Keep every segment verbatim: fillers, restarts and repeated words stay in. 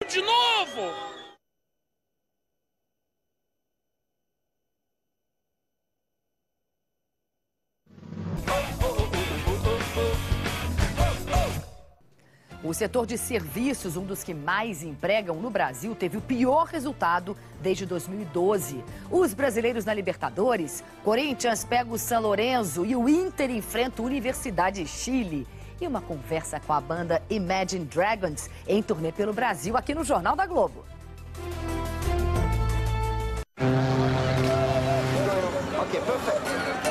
De novo! O setor de serviços, um dos que mais empregam no Brasil, teve o pior resultado desde dois mil e doze. Os brasileiros na Libertadores, Corinthians pega o São Lourenço e o Inter enfrenta a Universidade de Chile. E uma conversa com a banda Imagine Dragons em turnê pelo Brasil, aqui no Jornal da Globo. Ok, perfeito.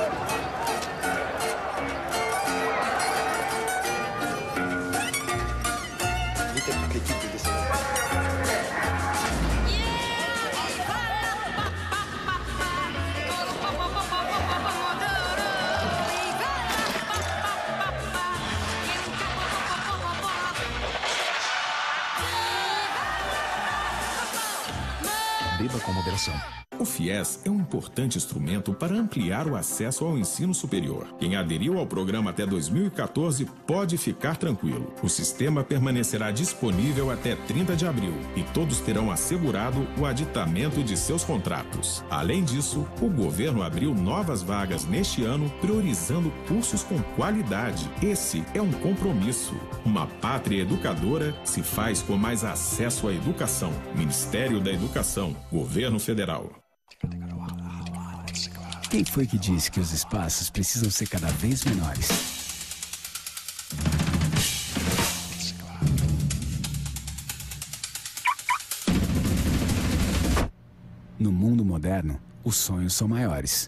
Beba com moderação. O FIES é um importante instrumento para ampliar o acesso ao ensino superior. Quem aderiu ao programa até dois mil e quatorze pode ficar tranquilo. O sistema permanecerá disponível até trinta de abril e todos terão assegurado o aditamento de seus contratos. Além disso, o governo abriu novas vagas neste ano, priorizando cursos com qualidade. Esse é um compromisso. Uma pátria educadora se faz com mais acesso à educação. Ministério da Educação, Governo Federal. Quem foi que disse que os espaços precisam ser cada vez menores? No mundo moderno, os sonhos são maiores.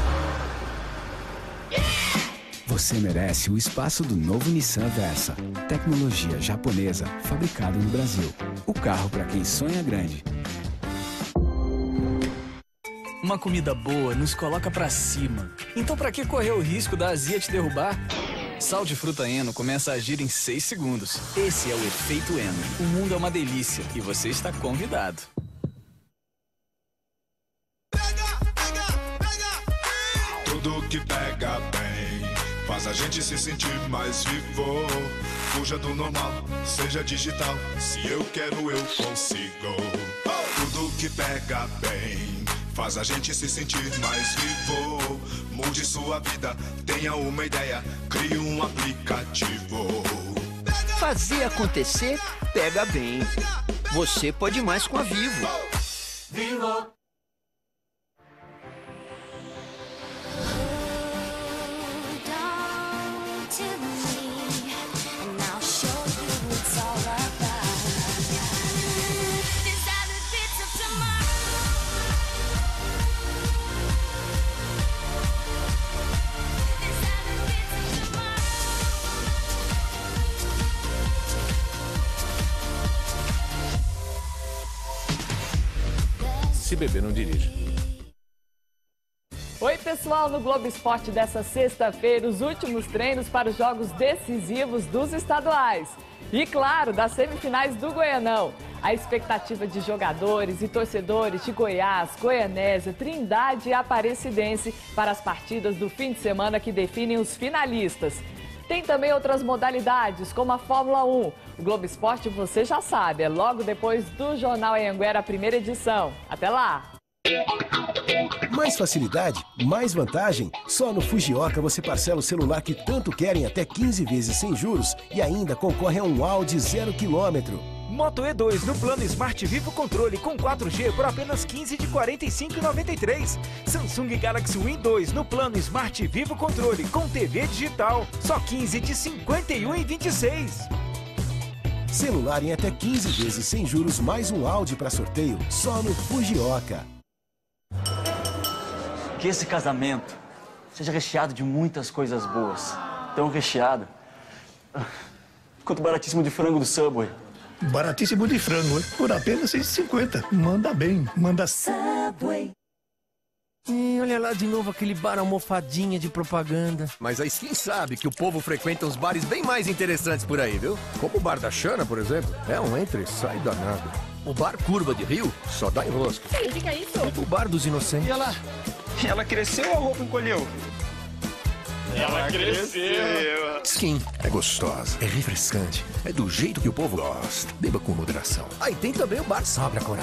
Você merece o espaço do novo Nissan Versa. Tecnologia japonesa, fabricado no Brasil. O carro para quem sonha grande. Uma comida boa nos coloca pra cima. Então pra que correr o risco da azia te derrubar? Sal de fruta Eno começa a agir em seis segundos. Esse é o efeito Eno. O mundo é uma delícia e você está convidado. Tudo que pega bem faz a gente se sentir mais vivo. Fuja do normal, seja digital. Se eu quero, eu consigo. Tudo que pega bem faz a gente se sentir mais vivo. Mude sua vida, tenha uma ideia, crie um aplicativo. Fazer acontecer, pega bem. Você pode mais com a Vivo. Vivo. Se beber, não dirige. Oi, pessoal, no Globo Esporte dessa sexta-feira, os últimos treinos para os jogos decisivos dos estaduais. E, claro, das semifinais do Goianão. A expectativa de jogadores e torcedores de Goiás, Goianésia, Trindade e Aparecidense para as partidas do fim de semana que definem os finalistas. Tem também outras modalidades, como a Fórmula um. O Globo Esporte, você já sabe, é logo depois do Jornal Anhanguera, a primeira edição. Até lá! Mais facilidade, mais vantagem. Só no Fujioka você parcela o celular que tanto querem até quinze vezes sem juros e ainda concorre a um Audi zero quilômetro. Moto E dois no plano Smart Vivo Controle com quatro G por apenas quinze de quarenta e cinco reais e noventa e três centavos. Samsung Galaxy Win dois no plano Smart Vivo Controle com T V digital, só quinze de cinquenta e um reais e vinte e seis centavos. Celular em até quinze vezes sem juros mais um Audi para sorteio só no Fujioka. Que esse casamento seja recheado de muitas coisas boas. Tão recheado quanto o baratíssimo de frango do Subway. Baratíssimo de frango, por apenas seis reais e cinquenta centavos. Manda bem, manda Subway. E olha lá de novo aquele bar almofadinha de propaganda. Mas a Skin sabe que o povo frequenta uns bares bem mais interessantes por aí, viu? Como o Bar da Xana, por exemplo. É um entra e sai danado. O Bar Curva de Rio só dá enrosco. O que, que é isso? O Bar dos Inocentes. E ela, ela cresceu ou a roupa encolheu? Ela cresceu. Skin é gostosa, é refrescante, é do jeito que o povo gosta. Beba com moderação. Aí tem também o bar Sobra Coral.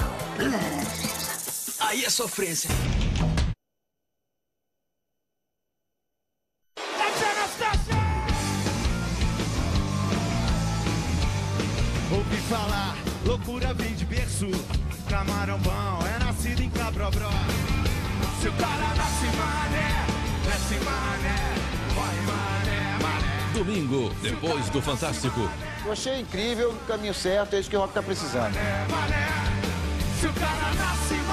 Aí é sofrência. Ouvi falar, loucura vem de berço. Camarão bom é nascido em Cabrobró. Se o cara nasce mané, nasce mané, vai mané, mané. Domingo, depois do Fantástico. Eu achei incrível, o caminho certo, é isso que o rock tá precisando. Mané, mané. Se o cara nasce